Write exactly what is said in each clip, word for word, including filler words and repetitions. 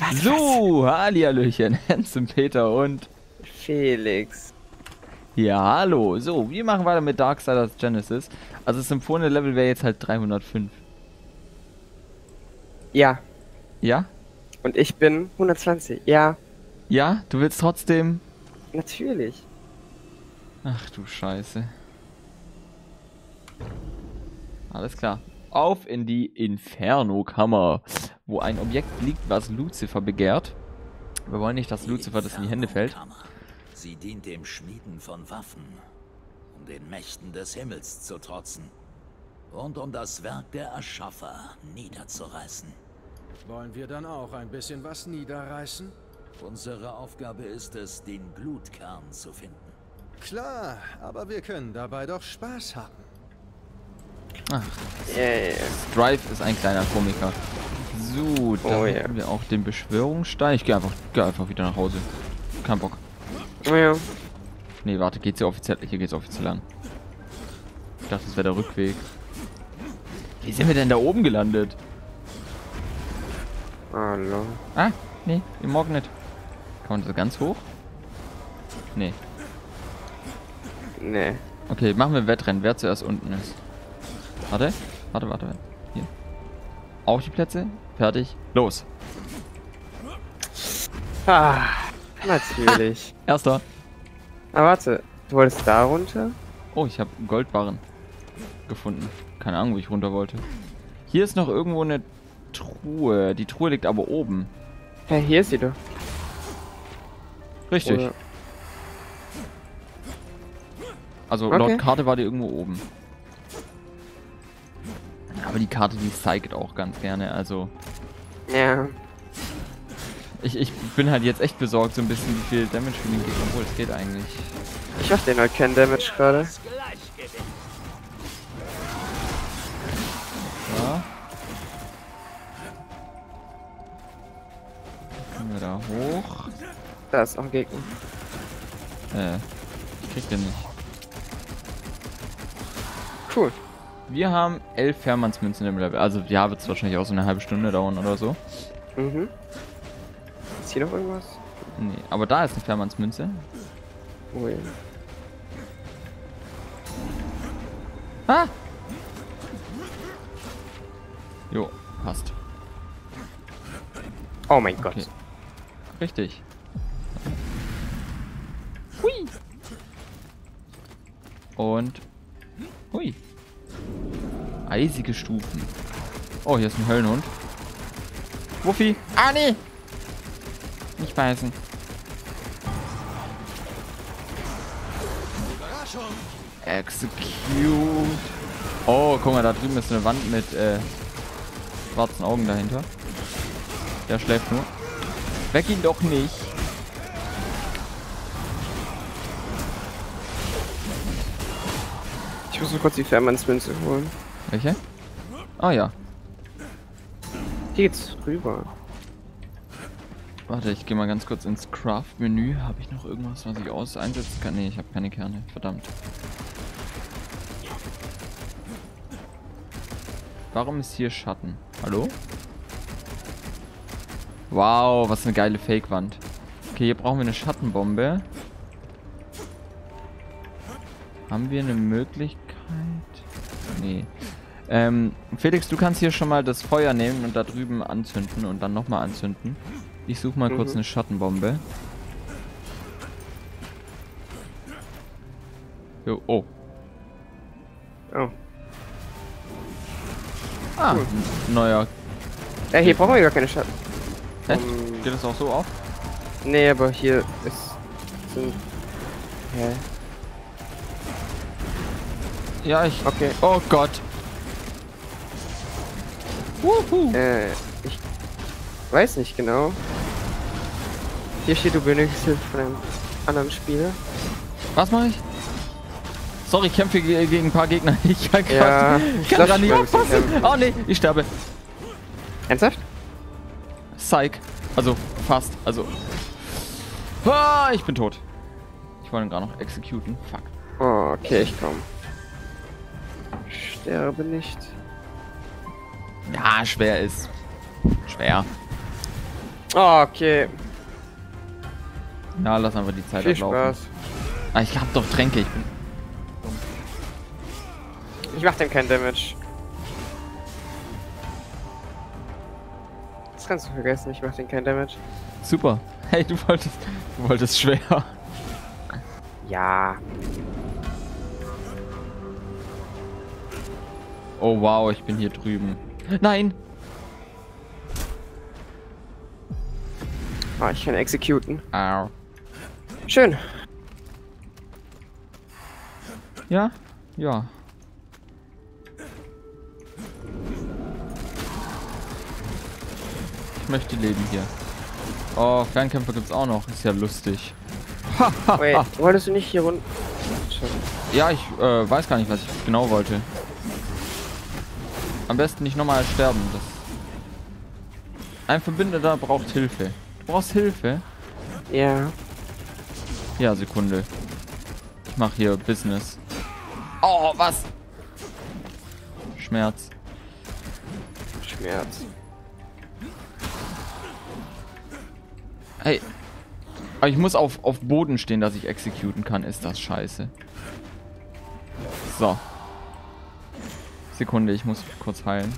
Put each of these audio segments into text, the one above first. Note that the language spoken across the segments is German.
So, hallihallöchen, Handsome Peter und Felix. ja, hallo. So, wir machen weiter mit Darksiders Genesis. Also das empfohlene Level wäre jetzt halt dreihundertfünf. Ja. Ja? Und ich bin hundertzwanzig. Ja. Ja? Du willst trotzdem... Natürlich. Ach du Scheiße. Alles klar. Auf in die Inferno-Kammer, wo ein Objekt liegt, was Lucifer begehrt. Wir wollen nicht, dass Lucifer das in die Hände fällt. Sie dient dem Schmieden von Waffen, um den Mächten des Himmels zu trotzen und um das Werk der Erschaffer niederzureißen. Wollen wir dann auch ein bisschen was niederreißen? Unsere Aufgabe ist es, den Blutkern zu finden. Klar, aber wir können dabei doch Spaß haben. Ach, Yeah. Strife ist ein kleiner Komiker. So, da Oh, haben ja. wir auch den Beschwörungsstein. Ich gehe einfach, geh einfach wieder nach Hause. Kein Bock. Oh ja. Nee, warte, geht's hier offiziell? Hier geht's offiziell lang. Ich dachte, das wäre der Rückweg. Wie sind wir denn da oben gelandet? Hallo. Ah, nee, im Morgen nicht. Kann man so ganz hoch? Nee. Nee. Okay, machen wir ein Wettrennen, wer zuerst unten ist. Warte, warte, warte. Hier. Auf die Plätze. Fertig. Los. Ah, natürlich. Erster. Ah, warte. Du wolltest da runter? Oh, ich habe Goldbarren gefunden. Keine Ahnung, wo ich runter wollte. Hier ist noch irgendwo eine Truhe. Die Truhe liegt aber oben. Hey, hier ist sie doch. Richtig. Oder- Also Okay. laut Karte war die irgendwo oben. Aber die Karte, die zeigt auch ganz gerne. Also Ja. ich, ich bin halt jetzt echt besorgt, so ein bisschen, wie viel Damage für den Gegner. Obwohl, es geht eigentlich. Ich mach den halt keinen Damage gerade. Ja. Kommen wir da hoch. Da ist auch ein Gegner. Äh, ich krieg den nicht. Cool. Wir haben elf Fährmannsmünzen im Level. Also ja, wird es wahrscheinlich auch so eine halbe Stunde dauern oder so. Mhm. Ist hier noch irgendwas? Nee, aber da ist eine Fährmannsmünze. Oh ja. Ah! Jo, passt. Oh mein Gott. Okay. Richtig. Hui! Und... Hui! Eisige Stufen. Oh, hier ist ein Höllenhund. Wuffi! Ah, nee! Nicht beißen. Execute. Oh, guck mal, da drüben ist eine Wand mit äh, schwarzen Augen dahinter. Der schläft nur. Weck ihn doch nicht. Ich muss nur kurz die Fährmannsmünze holen. Welche? Ah ja. Hier geht's rüber. Warte, ich gehe mal ganz kurz ins Craft-Menü. Habe ich noch irgendwas, was ich aus einsetzen kann? Nee, ich habe keine Kerne. Verdammt. Warum ist hier Schatten? Hallo? Wow, was eine geile Fake-Wand. Okay, hier brauchen wir eine Schattenbombe. Haben wir eine Möglichkeit? Nee. Ähm, Felix, du kannst hier schon mal das Feuer nehmen und da drüben anzünden und dann nochmal anzünden. Ich suche mal Mhm. kurz eine Schattenbombe. Jo, oh. Oh. Ah, Cool. n- neuer. Ja, hier brauchen wir gar keine Schatten. Hä? Um, Geht das auch so auf? nee, aber hier ist... Sind... Hä? Ja, ich... Okay. Oh Gott. Wuhu. Äh, ich weiß nicht genau. Hier steht, du benötigst Hilfe von einem anderen Spieler. Was mache ich? Sorry, ich kämpfe ge gegen ein paar Gegner. Ich kann Ja, grad, ich kann lass gerade nicht mal ein bisschen aufpassen. kämpfen. Oh nee, ich sterbe. Ernsthaft? Psych. Also, fast. Also. Ah, ich bin tot. Ich wollte ihn gerade noch exekuten. Fuck. Oh, okay, ich komm. Sterbe nicht. Ja, schwer ist. Schwer. Oh, okay. Ja, lass einfach die Zeit Viel ablaufen. Spaß. Ah, ich hab doch Tränke, ich bin... Ich mach dem keinen Damage. Das kannst du vergessen, ich mach den keinen Damage. Super. Hey, du wolltest... Du wolltest schwer. Ja. Oh wow, ich bin hier drüben. Nein! Oh, ich kann executen. Au. Schön. Ja? Ja. Ich möchte leben hier. Oh, Fernkämpfer gibt's auch noch. Ist ja lustig. Wait, wolltest du nicht hier runter? Ja, ich äh, weiß gar nicht, was ich genau wollte. Am besten nicht nochmal sterben. Das Ein Verbündeter braucht Hilfe. Du brauchst Hilfe? Ja. Ja, Sekunde. Ich mache hier Business. Oh, was? Schmerz. Schmerz. Hey. Aber ich muss auf, auf Boden stehen, dass ich exekuten kann. Ist das scheiße. So. Sekunde, ich muss kurz heilen.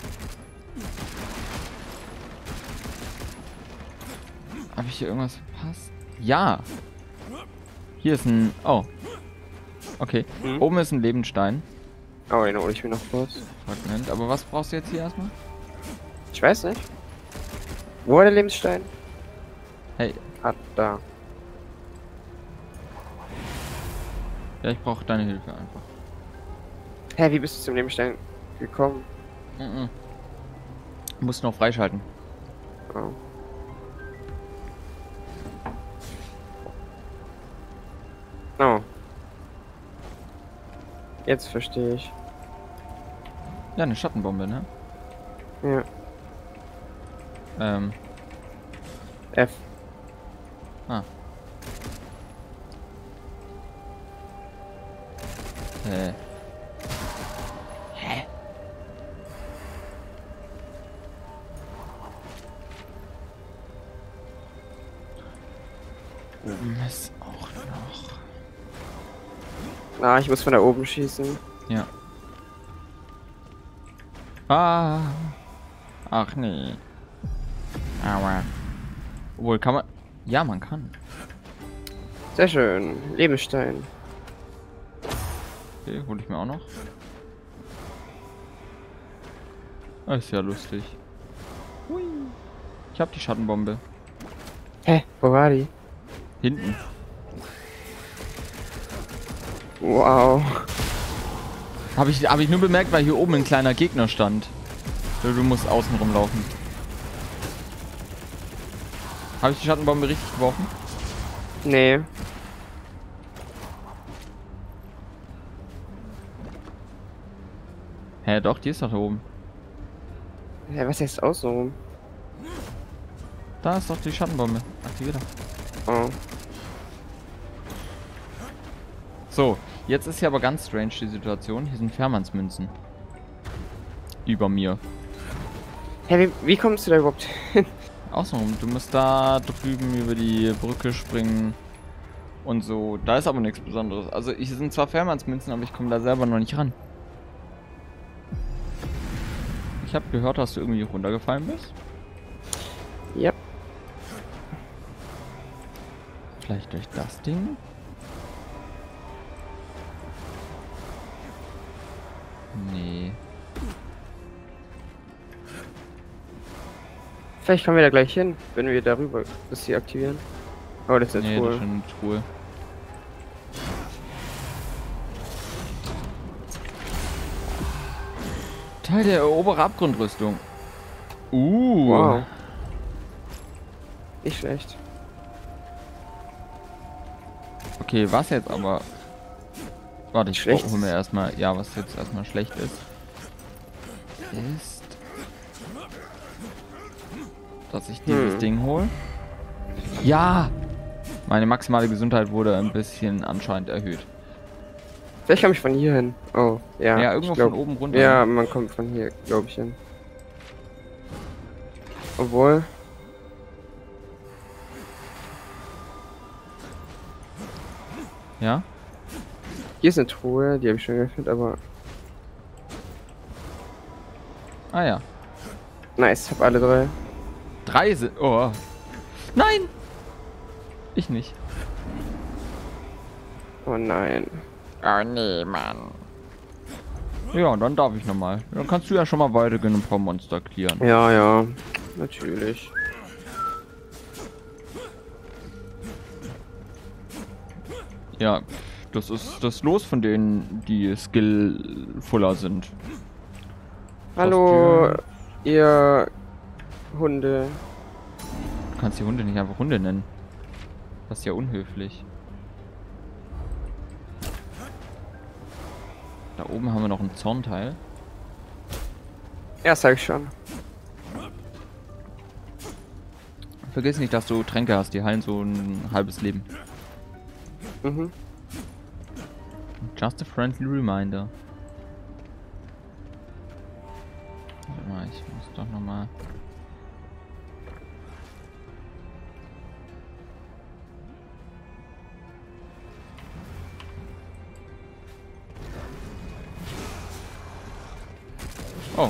Habe ich hier irgendwas verpasst? Ja. Hier ist ein... Oh. Okay. Hm? Oben ist ein Lebensstein. Oh, den hole ich mir noch kurz. Fragment. Aber was brauchst du jetzt hier erstmal? Ich weiß nicht. Wo war der Lebensstein? Hey. Ah, da. Ja, ich brauche deine Hilfe einfach. Hä, wie bist du zum Lebensstein gekommen? Mhm. Du musst noch freischalten. Oh. Oh. Jetzt verstehe ich. Ja, eine Schattenbombe, ne? Ja. Ähm. F. Ah. Hä? Hä? Oben ist auch noch. Ah, ich muss von da oben schießen. Ja. Ah. Ach nee. Aua. Obwohl, kann man... Ja, man kann. Sehr schön. Lebensstein. Okay, hole ich mir auch noch. Ah, ist ja lustig. Hui. Ich habe die Schattenbombe. Hä? Wo war die? Hinten. Wow. Habe ich, hab ich nur bemerkt, weil hier oben ein kleiner Gegner stand. Du, du musst außen rumlaufen. Habe ich die Schattenbombe richtig geworfen? Nee. Hä, doch, die ist doch da oben. Hä, was heißt außenrum? Da ist doch die Schattenbombe. Aktiviert. Oh. So, jetzt ist hier aber ganz strange die Situation. Hier sind Fährmannsmünzen. Über mir. Hä, wie, wie kommst du da überhaupt hin? Außenrum. Du musst da drüben über die Brücke springen. Und so. Da ist aber nichts Besonderes. Also, hier sind zwar Fährmannsmünzen, aber ich komme da selber noch nicht ran. Ich habe gehört, dass du irgendwie runtergefallen bist. Yep. Vielleicht durch das Ding? Nee. Vielleicht kommen wir da gleich hin, wenn wir darüber das hier aktivieren. Oh, das ist eine Nee, das Truhe. ist schon eine Truhe. Teil der erobere Abgrundrüstung. Uh. Wow. Nicht schlecht. Okay, was jetzt aber... Warte, ich Schlecht. hol mir erstmal... Ja, was jetzt erstmal schlecht ist. Ist... Dass ich dieses Hm. Ding hole. Ja! Meine maximale Gesundheit wurde ein bisschen anscheinend erhöht. Vielleicht komme ich von hier hin. Oh, ja. Ja, ich irgendwo glaub, von oben runter. Ja, man kommt von hier, glaube ich, hin. Obwohl... Ja? Hier ist eine Truhe, die habe ich schon geöffnet, aber... Ah ja. Nice, ich habe alle drei. Drei sind... Oh. Nein! Ich nicht. Oh nein. Oh nee, Mann. Ja, dann darf ich nochmal. Dann kannst du ja schon mal weitergehen und ein paar Monster clearen. Ja, ja. Natürlich. Ja, das ist das Los von denen, die skillfuller sind. Hallo, ihr Hunde. Du kannst die Hunde nicht einfach Hunde nennen. Das ist ja unhöflich. Da oben haben wir noch ein Zornteil. Ja, sag ich schon. Vergiss nicht, dass du Tränke hast, die heilen so ein halbes Leben. Mhm. Just a friendly reminder. Warte mal, ich muss doch nochmal... Oh.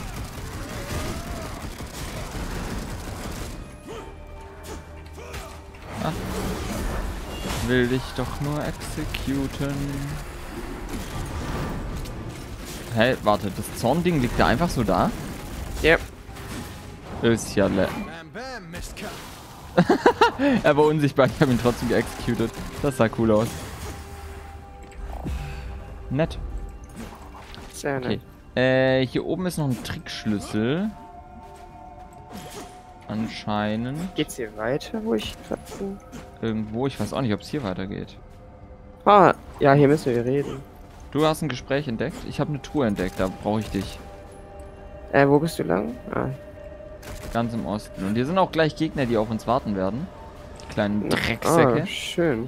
Ah. Will dich doch nur exekuten. Hey, warte, das Zornding liegt da einfach so da? Ja. Ist ja le... Bam, bam, Mistkerl. Er war unsichtbar, ich habe ihn trotzdem geexecuted. Das sah cool aus. Nett. Sehr nett. Okay. Äh, hier oben ist noch ein Trickschlüssel. Anscheinend. Geht's hier weiter, wo ich gerade bin? Irgendwo, ich weiß auch nicht, ob es hier weitergeht. Ah, ja, hier müssen wir reden. Du hast ein Gespräch entdeckt? Ich habe eine Truhe entdeckt, da brauche ich dich. Äh, wo bist du lang? Ah. Ganz im Osten. Und hier sind auch gleich Gegner, die auf uns warten werden. Die kleinen Drecksäcke. Ah, schön.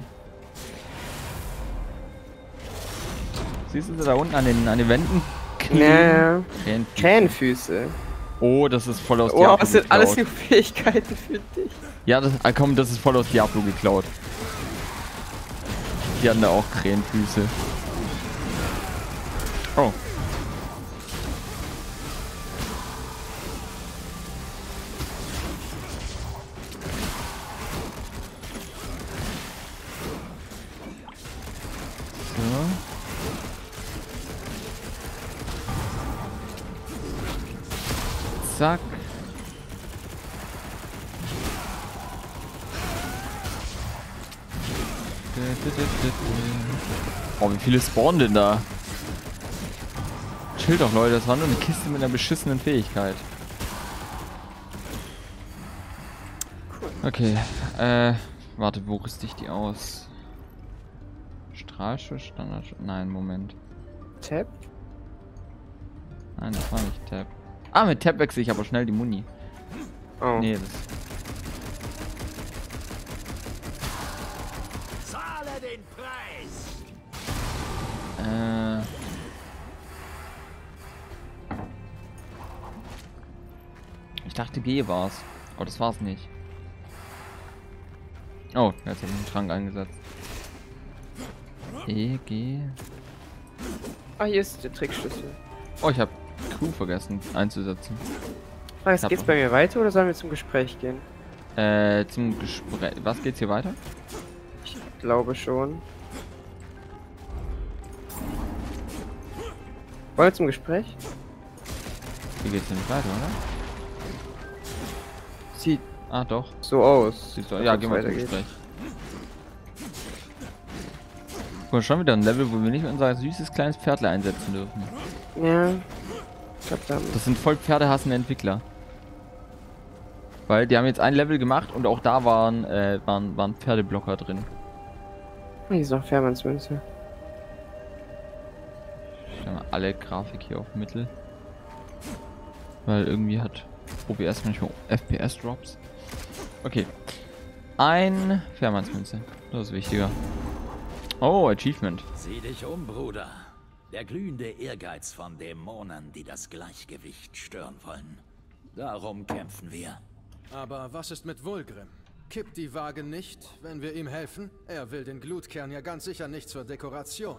Siehst du sie da unten an den, an den Wänden? Ja. Krähenfüße. Krähenfüße. Oh, das ist voll aus Oh, Diablo was sind geklaut. alles nur Fähigkeiten für dich? Ja, das, ah, komm, das ist voll aus Diablo geklaut. Die hatten da auch Krähenfüße. Oh. So. Zack. Oh, wie viele spawnen denn da? Chill doch, Leute, das war nur eine Kiste mit einer beschissenen Fähigkeit. Okay, äh, warte, wo rüste ich die aus? Strahlschuss, Standard... Nein, Moment. Tab? Nein, das war nicht Tab. Ah, mit Tab wechsle ich aber schnell die Muni. Oh. Nee, das... Zahle den Preis! Äh... Ich dachte G war's. Aber das war's nicht. Oh, jetzt habe ich einen Trank eingesetzt. E, G... Ah, hier ist der Trickschlüssel. Oh, ich habe Q vergessen einzusetzen. Frage ist, Hab- geht's bei mir weiter oder sollen wir zum Gespräch gehen? Äh, zum Gespräch... Was geht's hier weiter? Ich glaube schon. Wollen wir zum Gespräch? Hier geht's hier nicht weiter, oder? Sieht Ah, doch. so aus. Siehst du, als ja, ob's gehen wir zum weitergeht. Gespräch. Guck mal, schon wieder ein Level, wo wir nicht unser süßes kleines Pferdle einsetzen dürfen. Ja. Verdammt. Das sind voll pferdehassende Entwickler. Weil die haben jetzt ein Level gemacht und auch da waren, äh, waren, waren Pferdeblocker drin. Hier ist noch Fährmanns Münze. Stellen wir alle Grafik hier auf Mittel. Weil irgendwie hat O B S manchmal F P S-Drops. Okay. Ein Fährmannsmünze. Das ist wichtiger. Oh, Achievement. Sieh dich um, Bruder. Der glühende Ehrgeiz von Dämonen, die das Gleichgewicht stören wollen. Darum kämpfen wir. Aber was ist mit Vulgrim? Kippt die Waage nicht, wenn wir ihm helfen? Er will den Glutkern ja ganz sicher nicht zur Dekoration.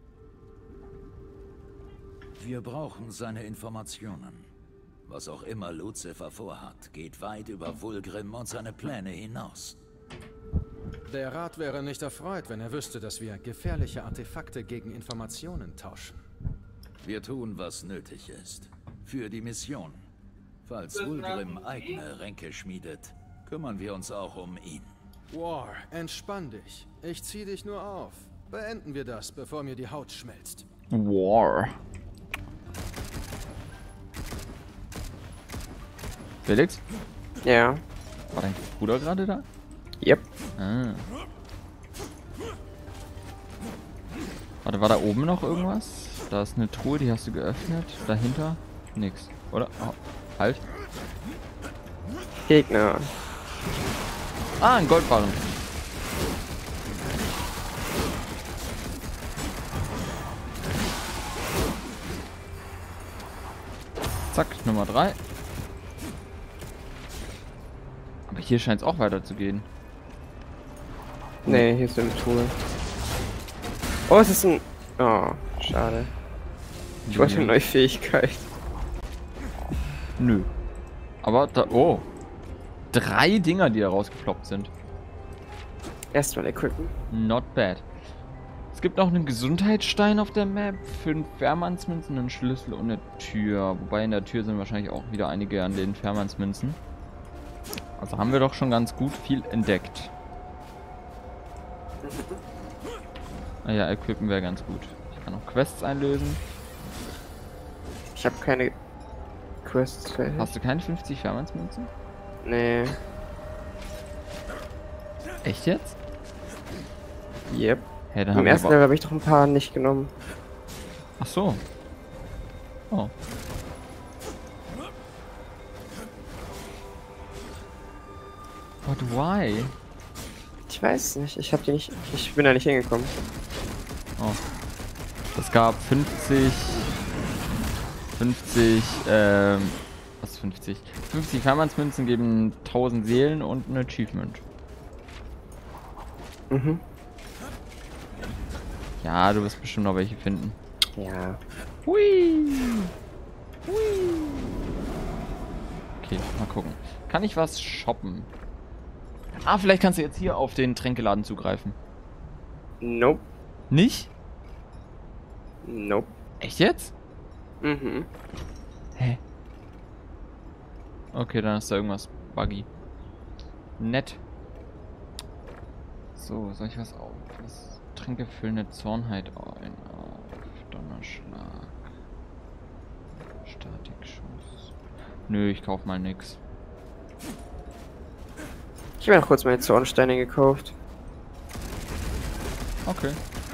Wir brauchen seine Informationen. Was auch immer Lucifer vorhat, geht weit über Vulgrim und seine Pläne hinaus. Der Rat wäre nicht erfreut, wenn er wüsste, dass wir gefährliche Artefakte gegen Informationen tauschen. Wir tun, was nötig ist. Für die Mission. Falls Vulgrim eigene Ränke schmiedet, kümmern wir uns auch um ihn. War, entspann dich. Ich zieh dich nur auf. Beenden wir das, bevor mir die Haut schmilzt. War. Felix? Ja. War dein Bruder gerade da? Yep. Ah. Warte, war da oben noch irgendwas? Da ist eine Truhe, die hast du geöffnet. Dahinter? Nix. Oder? Oh, halt. Gegner. Ah, ein Goldbarren. Zack, Nummer drei. Aber hier scheint es auch weiter zu gehen. Nee, hier ist eine Truhe. Oh, es ist ein... Oh, schade. Ich wollte eine neue Fähigkeit. Nö. Aber da... Oh. Drei Dinger, die da rausgeploppt sind. Erstmal equippen. Not bad. Es gibt noch einen Gesundheitsstein auf der Map, fünf Fährmannsmünzen, einen Schlüssel und eine Tür. Wobei in der Tür sind wahrscheinlich auch wieder einige an den Fährmannsmünzen. Also haben wir doch schon ganz gut viel entdeckt. Ah ja, equippen wäre ganz gut. Ich kann auch Quests einlösen. Ich habe keine Quests fertig. Hast du keine fünfzig Fährmannsmünzen? Nee. Echt jetzt? Yep. Hey, dann Im haben wir ersten aber... Level habe ich doch ein paar nicht genommen. Ach so. Oh. But why? Ich weiß nicht. Ich habe die nicht. Ich bin da nicht hingekommen. Oh. Es gab fünfzig. fünfzig, ähm. Was fünfzig? fünfzig Fährmannsmünzen geben tausend Seelen und ein Achievement. Mhm. Ja, du wirst bestimmt noch welche finden. Ja. Hui. Hui. Okay, mal gucken. Kann ich was shoppen? Ah, vielleicht kannst du jetzt hier auf den Tränkeladen zugreifen. Nope. Nicht? Nope. Echt jetzt? Mhm. Hä? Okay, dann ist da irgendwas buggy. Nett. So, soll ich was auf? Was? Tränke füllende Zornheit ein. Auf Donnerschlag. Statikschuss. Nö, ich kauf mal nix. Ich habe mir noch kurz meine Zornsteine gekauft. Okay.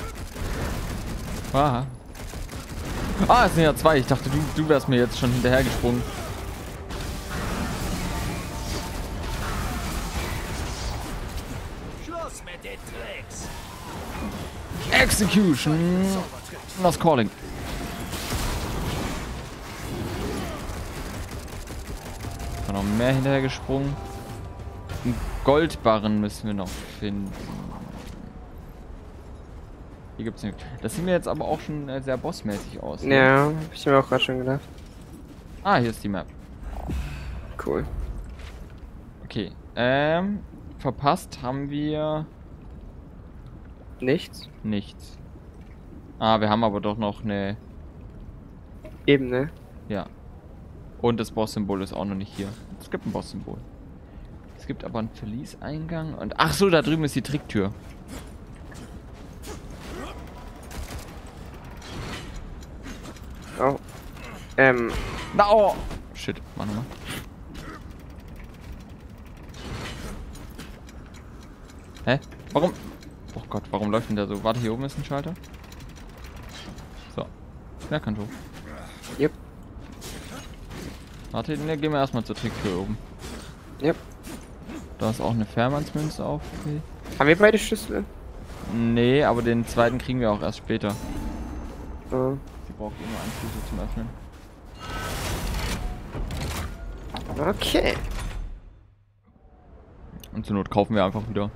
Aha. Ah, es sind ja zwei. Ich dachte, du, du wärst mir jetzt schon hinterhergesprungen. Schluss mit den Tricks! Execution! Lost Calling. War noch mehr hinterhergesprungen. Einen Goldbarren müssen wir noch finden. Hier gibt's nichts. Das sieht mir jetzt aber auch schon äh, sehr bossmäßig aus. Ne? Ja, hab ich mir auch gerade schon gedacht. Ah, hier ist die Map. Cool. Okay. Ähm, verpasst haben wir Nichts? nichts. Ah, wir haben aber doch noch eine... Eben, ne? Ja. Und das Boss-Symbol ist auch noch nicht hier. Es gibt ein Boss-Symbol. Es gibt aber einen Verlieseingang und... Ach so, da drüben ist die Tricktür. Oh. Ähm. Na, oh! Shit, mach nochmal. Hä? Warum? Oh Gott, warum läuft denn der so? Warte, hier oben ist ein Schalter. So. Ja, kann hoch. Yep. Warte, ne, gehen wir erstmal zur Tricktür oben. Yep. Da ist auch eine Fährmannsmünze auf. Okay. Haben wir beide Schlüssel? Nee, aber den zweiten kriegen wir auch erst später. Oh. Sie braucht immer einen Schlüssel zum Öffnen. Okay. Und zur Not kaufen wir einfach wieder.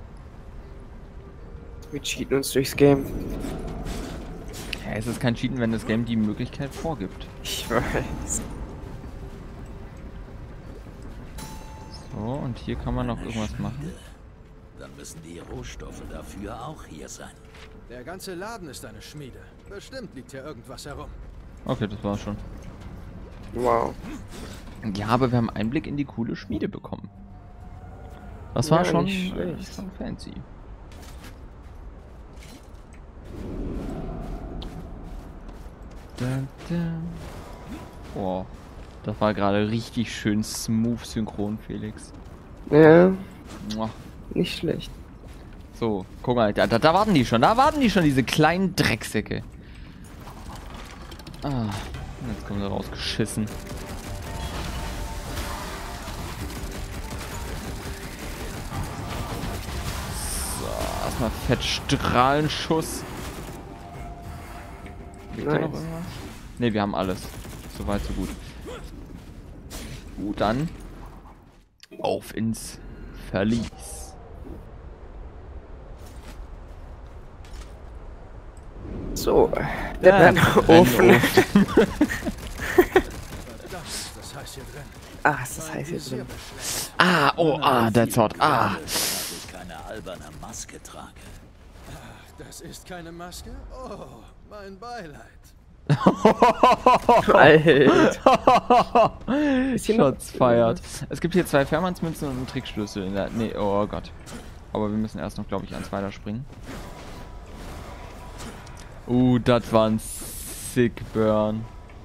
Wir cheaten uns durchs Game. Ja, es ist kein Cheaten, wenn das Game die Möglichkeit vorgibt. Ich weiß. So, und hier kann man noch irgendwas machen. Dann müssen die Rohstoffe dafür auch hier sein. Der ganze Laden ist eine Schmiede. Bestimmt liegt hier irgendwas herum. Okay, das war's schon. Wow. Ja, aber wir haben Einblick in die coole Schmiede bekommen. Das war Ja, schon, nicht äh, schlecht. schon fancy. Dun, dun. Oh, das war gerade richtig schön smooth synchron, Felix. Ja, Muah. nicht schlecht. So, guck mal, da, da, da warten die schon, da warten die schon, diese kleinen Drecksäcke. Ah, jetzt kommen sie rausgeschissen. So, erstmal Fettstrahlenschuss. Gibt da noch Nice. irgendwas? Ne, wir haben alles. Soweit, so gut. Gut, dann auf ins Verlies. So, der Ja, Brennofen. Verdammt, das heißt hier drin. Ah, ist das heiß hier Visier drin. beschlägt. Ah, oh, ah, that's hot. Ah. Dass ich keine alberne Maske trage. Das ist keine Maske? Oh, mein Beileid. Alter. Ist hier noch- Shots feiert. Es gibt hier zwei Fährmannsmünzen und einen Trickschlüssel in der. Nee, oh Gott. Aber wir müssen erst noch, glaube ich, eins weiter springen. Uh, das war ein sick Burn.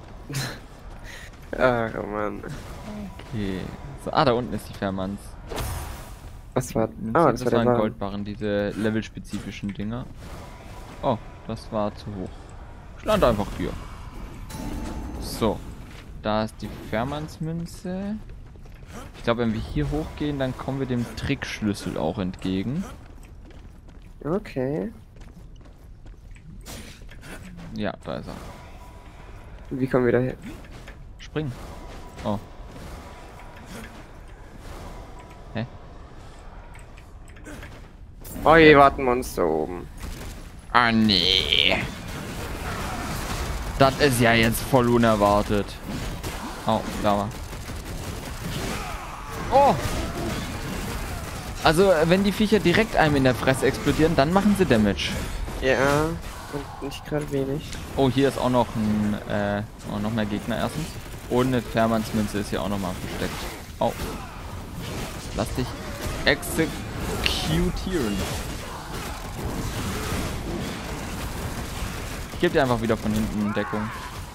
Ach, oh Mann. Okay. So, ah, da unten ist die Fährmanns. Was war. Das, Ah, das das war waren der Wagen. Goldbarren, diese levelspezifischen Dinger. Oh, das war zu hoch. Stand einfach hier. So. Da ist die Fährmannsmünze. Ich glaube, wenn wir hier hochgehen, dann kommen wir dem Trickschlüssel auch entgegen. Okay. Ja, da ist er. Wie kommen wir da hin? Springen. Oh. Hä? Oh je, warten Monster oben. Ah, nee. Das ist ja jetzt voll unerwartet. Oh, da war. Oh! Also, wenn die Viecher direkt einem in der Fresse explodieren, dann machen sie Damage. Ja, und nicht gerade wenig. Oh, hier ist auch noch ein, äh, oh, noch mehr Gegner erstens. Und eine Fährmannsmünze ist hier auch nochmal versteckt. Oh. Lass dich exekutieren. Ich gebe dir einfach wieder von hinten Deckung.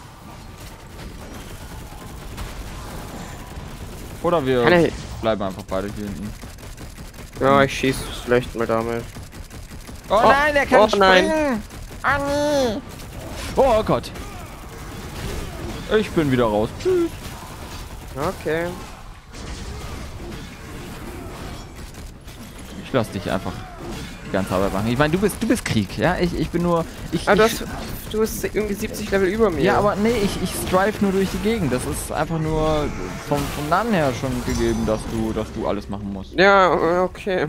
Oder wir Kann ich- bleiben einfach beide hier hinten. Ja, ich schieß schlecht mal damit. Oh, nein, er kann oh springen! nein. Ah, nee. Oh Gott. Ich bin wieder raus. Tschüss. Okay. Ich lass dich einfach die ganze Arbeit machen. Ich meine, du bist du bist Krieg, ja? Ich, ich bin nur... Ich, Ah, du, ich, hast, du bist irgendwie siebzig Level über mir. ja, aber nee, ich, ich strive nur durch die Gegend. Das ist einfach nur vom, vom Namen her schon gegeben, dass du, dass du alles machen musst. Ja, okay.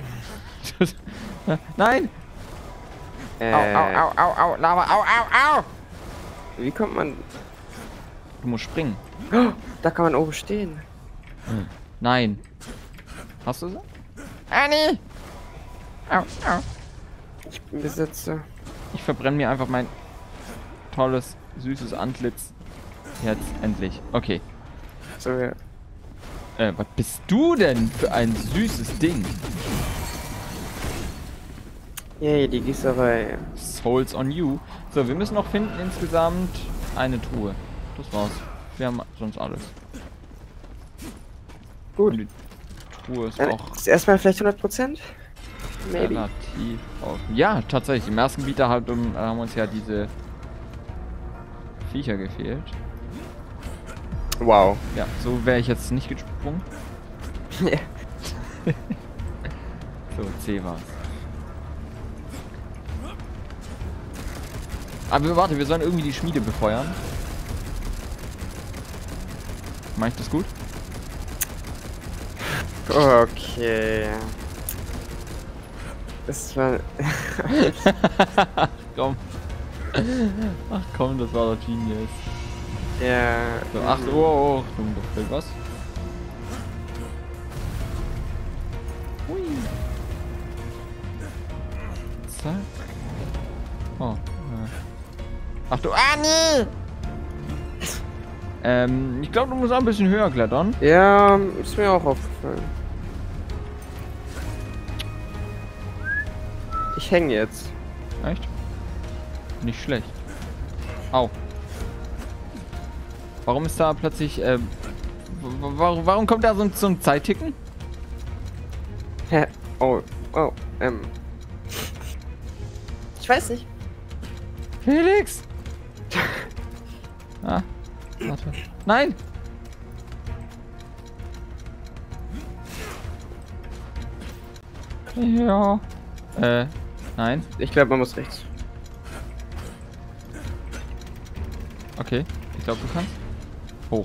Nein! Äh, Au, au, au, au, au, Lava, au, au, au! Wie kommt man... Du musst springen. Oh, da kann man oben stehen. Nein. Hast du sie? Annie! Au, au. Ich bin Besitzer. Ich verbrenne mir einfach mein tolles, süßes Antlitz. Jetzt endlich. Okay. So, ja. Äh, was bist du denn für ein süßes Ding? Yay, die Gießerei. Souls on you. So, wir müssen noch finden insgesamt eine Truhe. Das war's. Wir haben sonst alles. Gut. Und die Truhe ist Dann auch ist erstmal vielleicht hundert Prozent? Maybe. relativ offen. Ja, tatsächlich. Im ersten Bieter halt, um, haben uns ja diese Viecher gefehlt. Wow. Ja, so wäre ich jetzt nicht gesprungen. Ja. So, C war's. Aber wir- warte, wir sollen irgendwie die Schmiede befeuern. Mach ich das gut? Okay. Das war... Ach komm. Ach komm, das war doch Genius. Ja... So, ach, oh, oh, Achtung, da fällt was. Hui. Zack. Oh. Äh. Ach du, ah nee! Ähm, ich glaube, du musst auch ein bisschen höher klettern. Ja, ist mir auch aufgefallen. Ich hänge jetzt. Echt? Nicht schlecht. Au. Warum ist da plötzlich, ähm, warum, warum kommt da so ein, so ein Zeitticken? Hä? Oh, oh, ähm. Ich weiß nicht. Felix! Ah, warte. Nein! Ja. Äh, nein. Ich glaube, man muss rechts. Okay, ich glaube, du kannst. Hoch.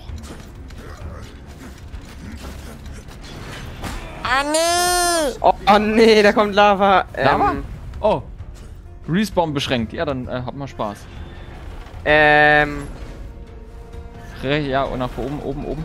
Ah, nee! Oh, oh nee, da kommt Lava. Lava? Ähm, Oh. Respawn beschränkt. Ja, dann äh, habt mal Spaß. ähm. Re ja, und nach oben, oben, oben.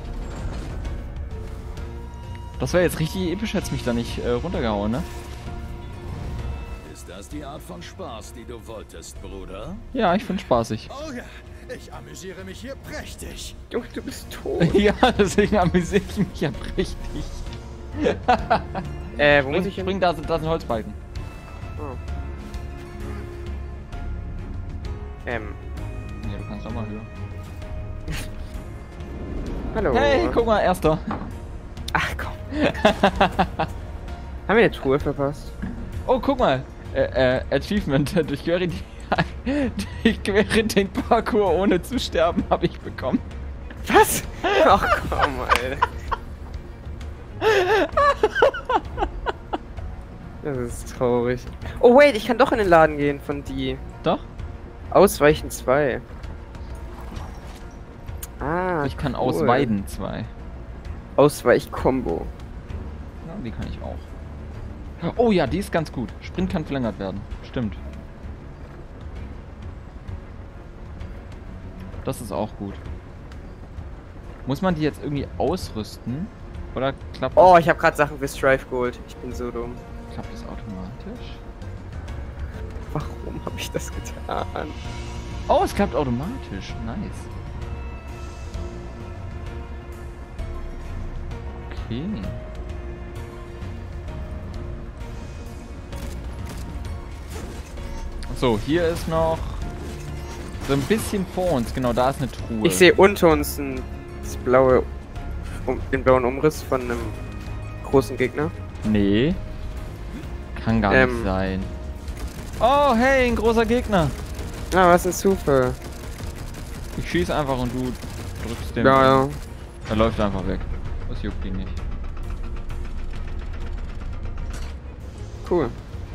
Das wäre jetzt richtig episch, hätte mich da nicht äh, runtergehauen, ne? Ist das die Art von Spaß, die du wolltest, Bruder? Ja, ich finde spaßig. Oh ja, ich amüsiere mich hier prächtig. Junge, du bist tot. Ja, deswegen amüsiere ich mich ja richtig. äh, wo muss Spring, ich hin? spring da, sind- da sind Holzbalken. Oh. Ähm. Ja, du kannst doch mal höher. Hallo. Hey, guck mal, erster. Ach komm. Haben wir eine Truhe verpasst? Oh, guck mal. Äh, äh, Achievement. Durchquere, die, durchquere den Parkour ohne zu sterben, habe ich bekommen. Was? Ach komm, Alter. Das ist traurig. Oh wait, ich kann doch in den Laden gehen von die. Doch? Ausweichen zwei. Ah, Ich kann cool. ausweiden zwei. Ausweich-Kombo. Ja, die kann ich auch. Oh ja, die ist ganz gut. Sprint kann verlängert werden. Stimmt. Das ist auch gut. Muss man die jetzt irgendwie ausrüsten? Oder klappt das, Oh, ich habe gerade Sachen für Strife geholt. Ich bin so dumm. klappt das automatisch? Warum habe ich das getan? Oh, es klappt automatisch. Nice. Okay. So, hier ist noch so ein bisschen vor uns. Genau, da ist eine Truhe. Ich sehe unter uns ein, das blaue, um, den blauen Umriss von einem großen Gegner. Nee. Kann gar Ähm. nicht sein. Oh, hey, ein großer Gegner. Ah, was ein Zufall. Ich schieße einfach und du drückst den. Ja, ja. Er läuft einfach weg. Das juckt ihn nicht. Cool.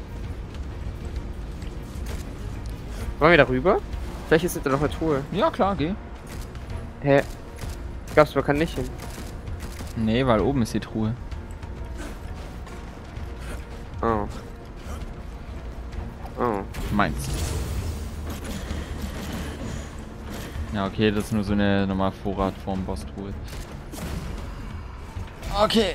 Wollen wir da rüber? Vielleicht ist da noch eine Truhe. Ja, klar, geh. Hä? Ich glaub's, man kann nicht hin. Nee, weil oben ist die Truhe. Oh. Oh. Meins. Ja, okay, das ist nur so eine normale Vorrat vorm Boss-Truhe. Okay.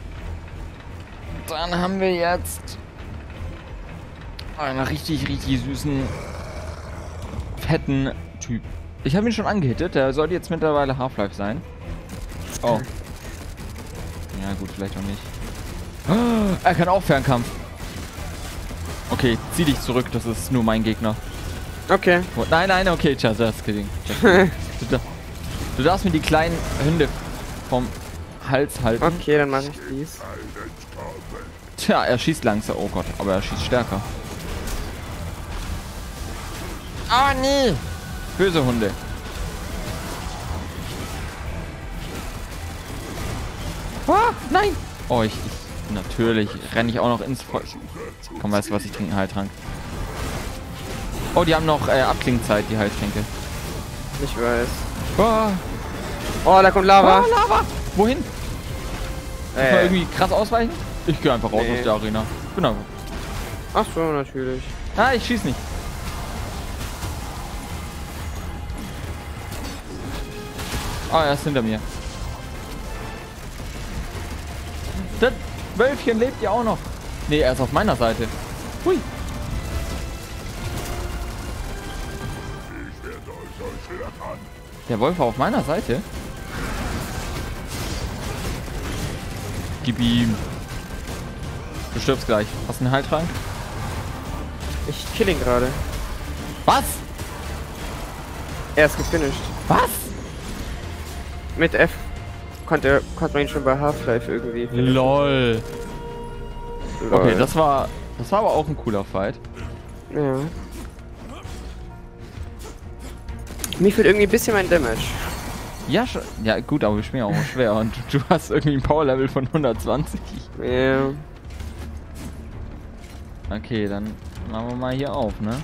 Dann haben wir jetzt einen richtig, richtig süßen, fetten Typ. Ich habe ihn schon angehittet, der sollte jetzt mittlerweile Half-Life sein. Oh. Ja gut, vielleicht auch nicht. Oh, er kann auch Fernkampf. Okay, zieh dich zurück, das ist nur mein Gegner. Okay. Oh, nein, nein, okay, just, just kidding. Just kidding. du, darf, du darfst mir die kleinen Hunde vom Hals halten. Okay, dann mache ich dies. Tja, er schießt langsam. Oh Gott, aber er schießt stärker. Ah, nee! Böse Hunde. Ah, nein! Oh, ich, ich natürlich renne ich auch noch ins Feuer. Komm, weißt du was, ich trinke einen Heiltrank. Oh, die haben noch äh, Abklingzeit, die Heiltränke. Ich weiß. Ah, Oh, da kommt Lava. ah, Lava! Wohin? Muss man Äh, irgendwie krass ausweichen? Ich gehe einfach raus Nee. aus der Arena. Genau. Ach so, natürlich. Ah, ich schieß nicht. Ah, er ist hinter mir. Das Wölfchen lebt ja auch noch. Nee, er ist auf meiner Seite. Hui. Der Wolf war auf meiner Seite. Gib ihm. Du stirbst gleich. Hast du einen Heiltrank? Ich kill ihn gerade. Was? Er ist gefinisht. Was? Mit F konnte, konnte man ihn schon bei Half-Life irgendwie finishen. Lol. Lol. Okay, das war. Das war aber auch ein cooler Fight. Ja. Mir fehlt irgendwie ein bisschen mein Damage. Ja, schon. Ja, gut, aber wir spielen auch schwer und du hast irgendwie ein Power-Level von hundertzwanzig. Ja. Okay, dann machen wir mal hier auf, ne?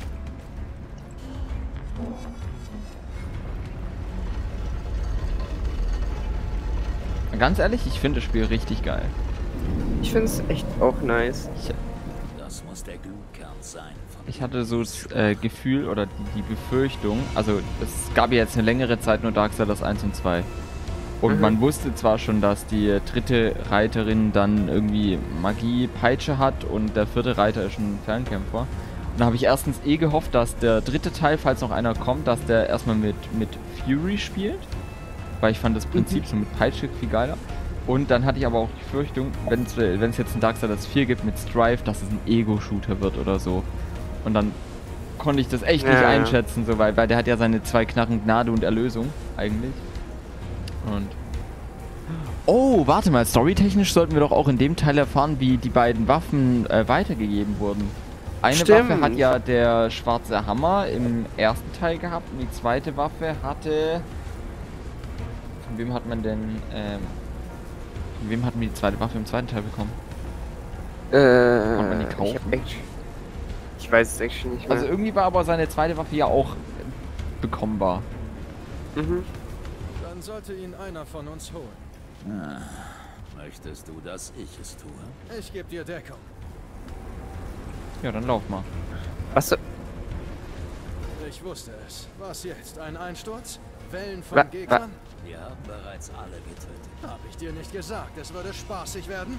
Ganz ehrlich, ich finde das Spiel richtig geil. Ich finde es echt auch nice. Ich, Das muss der Glutkern sein. Von ich hatte so das äh, Gefühl oder die, die Befürchtung, also es gab ja jetzt eine längere Zeit nur Darksiders eins und zwei. Und Mhm. man wusste zwar schon, dass die dritte Reiterin dann irgendwie Magie-Peitsche hat und der vierte Reiter ist ein Fernkämpfer. Und da habe ich erstens eh gehofft, dass der dritte Teil, falls noch einer kommt, dass der erstmal mit, mit Fury spielt. Weil ich fand das Prinzip so mit Peitsche viel geiler. Und dann hatte ich aber auch die Befürchtung, wenn es jetzt ein Darksiders vier gibt mit Strife, dass es ein Ego-Shooter wird oder so. Und dann konnte ich das echt nicht Ja, ja. einschätzen, so, weil, weil der hat ja seine zwei Knarren Gnade und Erlösung eigentlich. Und oh, warte mal, storytechnisch sollten wir doch auch in dem Teil erfahren, wie die beiden Waffen äh, weitergegeben wurden. Eine Stimmt. Waffe hat ja der schwarze Hammer im ersten Teil gehabt und die zweite Waffe hatte... Von wem hat man denn... Ähm, von wem hat man die zweite Waffe im zweiten Teil bekommen? Äh, Konnte man die ich, kaufen? hab echt, ich weiß es actually nicht mehr. Also irgendwie war aber seine zweite Waffe ja auch äh, bekommbar. mhm. Dann sollte ihn einer von uns holen. Ah, möchtest du, dass ich es tue? Ich gebe dir Deckung. Ja, dann lauf mal. Was? so- Ich wusste es. Was jetzt? Ein Einsturz? Wellen von Wa- wa- Gegnern? Wir haben bereits alle getötet. Hab ich dir nicht gesagt, es würde spaßig werden?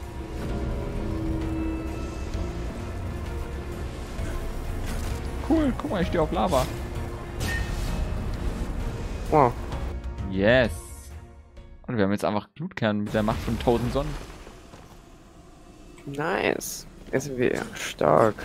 Cool, guck mal, ich stehe auf Lava. Wow. Yes. Und wir haben jetzt einfach Glutkern mit der Macht von tausend Sonnen. Nice. Jetzt sind wir stark.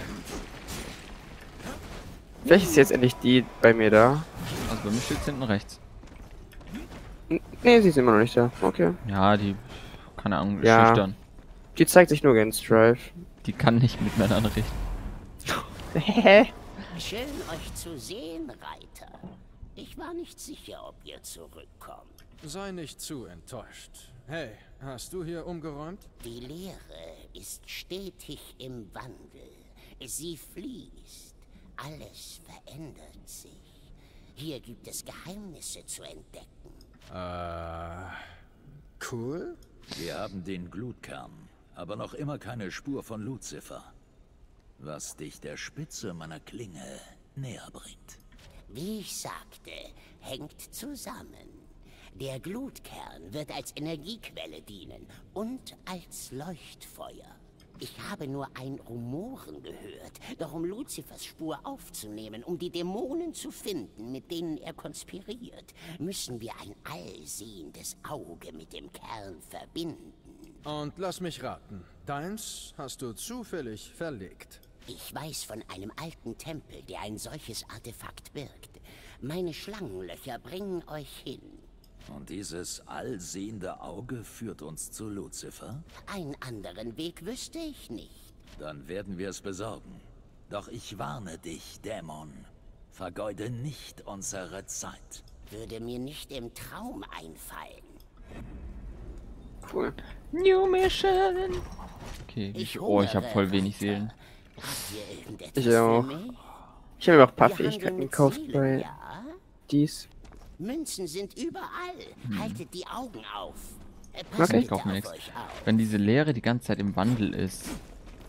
Vielleicht ist jetzt endlich die bei mir da. Also bei mir steht hinten rechts. N nee, sie ist immer noch nicht da. Okay. Ja, die, keine Ahnung, ist Ja. schüchtern. Die zeigt sich nur gegen Strife. Die kann nicht mit Männern reden. Hä? Schön, euch zu sehen, Reiter. Ich war nicht sicher, ob ihr zurückkommt. Sei nicht zu enttäuscht. Hey, hast du hier umgeräumt? Die Leere ist stetig im Wandel. Sie fließt. Alles verändert sich. Hier gibt es Geheimnisse zu entdecken. Äh, cool? Wir haben den Glutkern, aber noch immer keine Spur von Lucifer. Was dich der Spitze meiner Klinge näher bringt. Wie ich sagte, hängt zusammen. Der Glutkern wird als Energiequelle dienen und als Leuchtfeuer. Ich habe nur ein Rumoren gehört, doch um Luzifers Spur aufzunehmen, um die Dämonen zu finden, mit denen er konspiriert, müssen wir ein allsehendes Auge mit dem Kern verbinden. Und lass mich raten. Deins hast du zufällig verlegt. Ich weiß von einem alten Tempel, der ein solches Artefakt birgt. Meine Schlangenlöcher bringen euch hin. Und dieses allsehende Auge führt uns zu Lucifer? Einen anderen Weg wüsste ich nicht. Dann werden wir es besorgen. Doch ich warne dich, Dämon. Vergeude nicht unsere Zeit. Würde mir nicht im Traum einfallen. Cool. New Mission. Okay, Ich ich, oh, ich habe hungere, voll wenig Reiter. Seelen. Habt ihr irgendetwas Ich auch. für mich? Ich habe mir auch ein paar Wir handeln Fähigkeiten mit gekauft Seelen, bei ja? dies. Münzen sind überall. Haltet die Augen auf. Äh, Okay. Passt Ich bitte kauf mir auf nichts. euch auf. Wenn diese Leere die ganze Zeit im Wandel ist,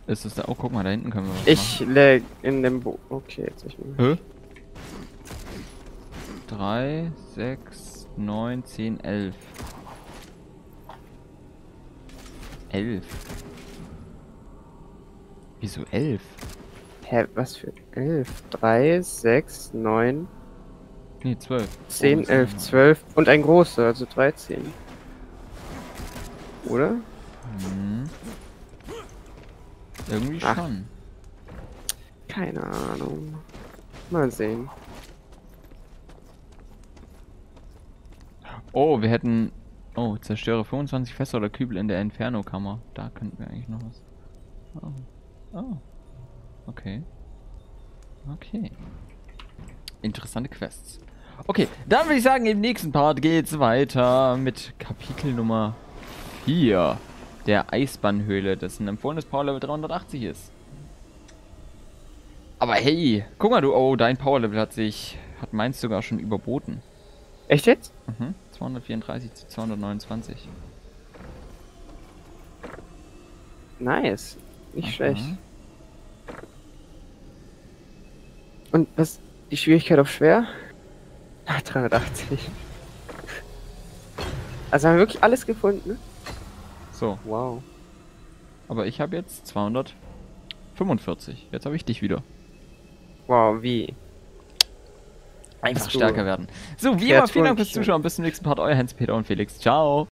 Ist es da? Oh, guck mal, da hinten können wir was Ich leg in dem Bo... Okay, jetzt nicht mehr. Hä? drei, sechs, neun, zehn, elf. elf. Wieso elf? Hä, was für elf? drei, sechs, neun, Nee, zwölf. zehn, elf, zwölf und ein großer, also dreizehn. Oder? Hm. Irgendwie Ach. schon. Keine Ahnung. Mal sehen. Oh, wir hätten... Oh, zerstöre fünfundzwanzig Fässer oder Kübel in der Inferno-Kammer. Da könnten wir eigentlich noch was... Oh. Oh. Okay. Okay. Interessante Quests. Okay, dann würde ich sagen, im nächsten Part geht's weiter mit Kapitel Nummer vier. Der Eisbannhöhle, das ein empfohlenes Powerlevel dreihundertachtzig ist. Aber hey, guck mal du, oh, dein Powerlevel hat sich, hat meins sogar schon überboten. Echt jetzt? Mhm, zweihundertvierunddreißig zu zweihundertneunundzwanzig. Nice. Nicht Aha. schlecht. Und was? Die Schwierigkeit auf schwer? Ah, dreihundertachtzig. Also haben wir wirklich alles gefunden, ne? So, Wow. aber ich habe jetzt zweihundertfünfundvierzig. Jetzt habe ich dich wieder. Wow, wie? Einfach Bist du stärker werden. So, wie immer, vielen Dank fürs Kreaturen- Zuschauen. Bis zum nächsten Part. Euer Hans-Peter und Felix. Ciao.